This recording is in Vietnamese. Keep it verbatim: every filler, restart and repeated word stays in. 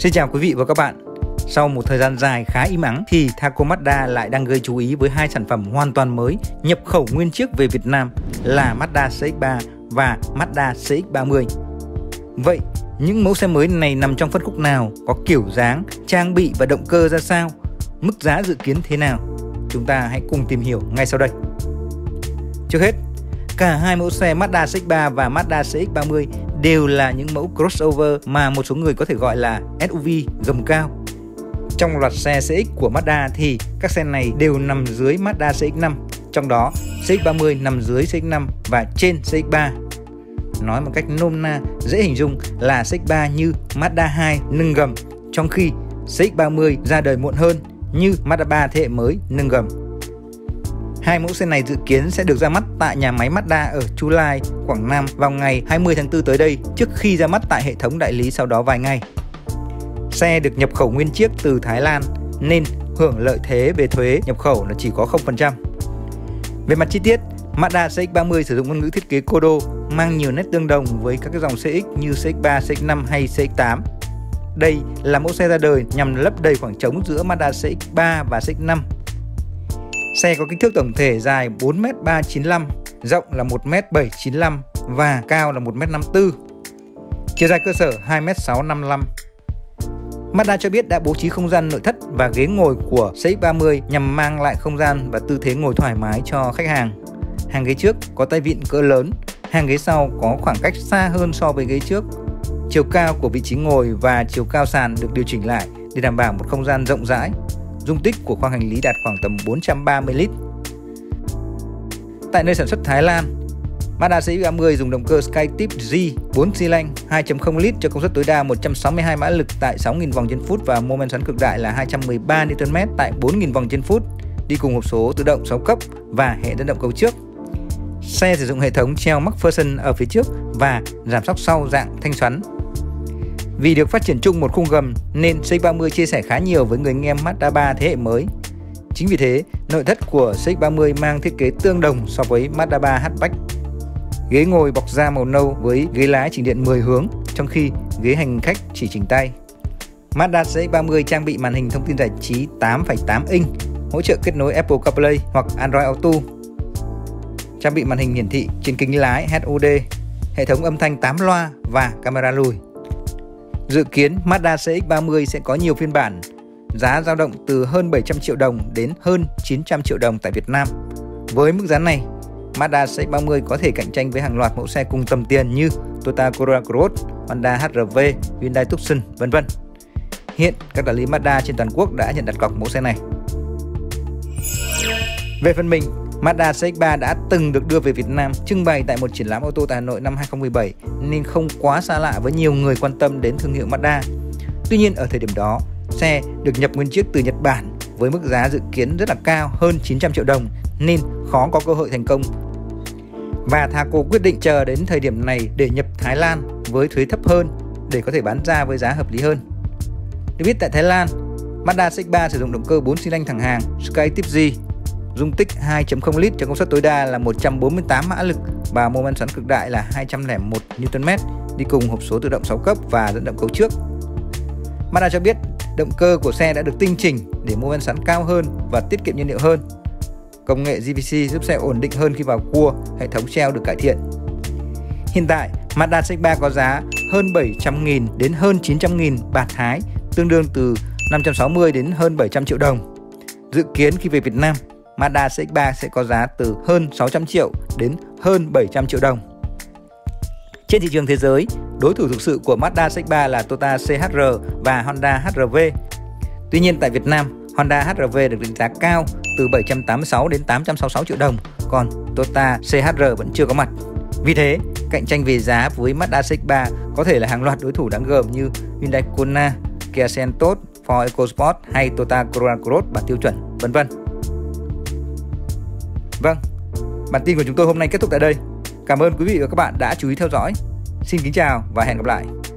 Xin chào quý vị và các bạn. Sau một thời gian dài khá im ắng thì Thaco Mazda lại đang gây chú ý với hai sản phẩm hoàn toàn mới nhập khẩu nguyên chiếc về Việt Nam là Mazda C X ba và Mazda C X ba mươi. Vậy những mẫu xe mới này nằm trong phân khúc nào, có kiểu dáng, trang bị và động cơ ra sao, mức giá dự kiến thế nào? Chúng ta hãy cùng tìm hiểu ngay sau đây. Trước hết, cả hai mẫu xe Mazda C X ba và Mazda C X ba mươi đều là những mẫu crossover mà một số người có thể gọi là S U V gầm cao. Trong loạt xe C X của Mazda thì các xe này đều nằm dưới Mazda C X năm, trong đó C X ba mươi nằm dưới C X năm và trên C X ba. Nói một cách nôm na, dễ hình dung là C X ba như Mazda hai nâng gầm, trong khi C X ba mươi ra đời muộn hơn như Mazda ba thế hệ mới nâng gầm. Hai mẫu xe này dự kiến sẽ được ra mắt tại nhà máy Mazda ở Chu Lai, Quảng Nam vào ngày hai mươi tháng tư tới đây, trước khi ra mắt tại hệ thống đại lý sau đó vài ngày. Xe được nhập khẩu nguyên chiếc từ Thái Lan nên hưởng lợi thế về thuế nhập khẩu là chỉ có không phần trăm. Về mặt chi tiết, Mazda C X ba mươi sử dụng ngôn ngữ thiết kế Kodo mang nhiều nét tương đồng với các cái dòng C X như C X ba, C X năm hay C X tám. Đây là mẫu xe ra đời nhằm lấp đầy khoảng trống giữa Mazda C X ba và C X năm. Xe có kích thước tổng thể dài bốn mét ba trăm chín mươi lăm, rộng là một mét bảy trăm chín mươi lăm và cao là một mét năm mươi tư. Chiều dài cơ sở hai mét sáu trăm năm mươi lăm. Mazda cho biết đã bố trí không gian nội thất và ghế ngồi của C X ba mươi nhằm mang lại không gian và tư thế ngồi thoải mái cho khách hàng. Hàng ghế trước có tay vịn cỡ lớn, hàng ghế sau có khoảng cách xa hơn so với ghế trước. Chiều cao của vị trí ngồi và chiều cao sàn được điều chỉnh lại để đảm bảo một không gian rộng rãi. Dung tích của khoang hành lý đạt khoảng tầm bốn trăm ba mươi lít. Tại nơi sản xuất Thái Lan, Mazda C X ba mươi dùng động cơ Skytip G bốn xi lanh hai chấm không lít cho công suất tối đa một trăm sáu mươi hai mã lực tại sáu nghìn vòng trên phút và mô men xoắn cực đại là hai trăm mười ba niu tơn mét tại bốn nghìn vòng trên phút, đi cùng hộp số tự động sáu cấp và hệ dẫn động cầu trước. Xe sử dụng hệ thống treo MacPherson ở phía trước và giảm sóc sau dạng thanh xoắn. Vì được phát triển chung một khung gầm nên C X ba mươi chia sẻ khá nhiều với người nghe Mazda ba thế hệ mới. Chính vì thế, nội thất của C X ba mươi mang thiết kế tương đồng so với Mazda ba hatchback. Ghế ngồi bọc da màu nâu với ghế lái chỉnh điện mười hướng, trong khi ghế hành khách chỉ chỉnh tay. Mazda C X ba mươi trang bị màn hình thông tin giải trí tám phẩy tám inch, hỗ trợ kết nối Apple CarPlay hoặc Android Auto. Trang bị màn hình hiển thị trên kính lái H U D, hệ thống âm thanh tám loa và camera lùi. Dự kiến Mazda C X ba mươi sẽ có nhiều phiên bản, giá dao động từ hơn bảy trăm triệu đồng đến hơn chín trăm triệu đồng tại Việt Nam. Với mức giá này, Mazda C X ba mươi có thể cạnh tranh với hàng loạt mẫu xe cùng tầm tiền như Toyota Corolla Cross, Honda H R V, Hyundai Tucson, vân vân. Hiện các đại lý Mazda trên toàn quốc đã nhận đặt cọc mẫu xe này. Về phần mình, Mazda C X ba đã từng được đưa về Việt Nam trưng bày tại một triển lãm ô tô tại Hà Nội năm hai không một bảy nên không quá xa lạ với nhiều người quan tâm đến thương hiệu Mazda. Tuy nhiên ở thời điểm đó, xe được nhập nguyên chiếc từ Nhật Bản với mức giá dự kiến rất là cao, hơn chín trăm triệu đồng nên khó có cơ hội thành công. Và Thaco quyết định chờ đến thời điểm này để nhập Thái Lan với thuế thấp hơn để có thể bán ra với giá hợp lý hơn. Được biết tại Thái Lan, Mazda C X ba sử dụng động cơ bốn xi lanh thẳng hàng Skytip G, dung tích hai chấm không lít cho công suất tối đa là một trăm bốn mươi tám mã lực và mô men xoắn cực đại là hai trăm lẻ một niu tơn mét, đi cùng hộp số tự động sáu cấp và dẫn động cầu trước. Mazda cho biết động cơ của xe đã được tinh chỉnh để mô men xoắn cao hơn và tiết kiệm nhiên liệu hơn. Công nghệ G P C giúp xe ổn định hơn khi vào cua, hệ thống treo được cải thiện. Hiện tại, Mazda C X ba có giá hơn bảy trăm nghìn đến hơn chín trăm nghìn bạt Thái, tương đương từ năm trăm sáu mươi đến hơn bảy trăm triệu đồng. Dự kiến khi về Việt Nam, Mazda C X ba sẽ có giá từ hơn sáu trăm triệu đến hơn bảy trăm triệu đồng. Trên thị trường thế giới, đối thủ thực sự của Mazda C X ba là Toyota C H R và Honda H R V. Tuy nhiên tại Việt Nam, Honda H R V được đánh giá cao từ bảy trăm tám mươi sáu đến tám trăm sáu mươi sáu triệu đồng, còn Toyota C H R vẫn chưa có mặt. Vì thế, cạnh tranh về giá với Mazda C X ba có thể là hàng loạt đối thủ đáng gờm như Hyundai Kona, Kia Seltos, Ford EcoSport hay Toyota Corolla Cross bản tiêu chuẩn, vân vân. Vâng, bản tin của chúng tôi hôm nay kết thúc tại đây. Cảm ơn quý vị và các bạn đã chú ý theo dõi. Xin kính chào và hẹn gặp lại.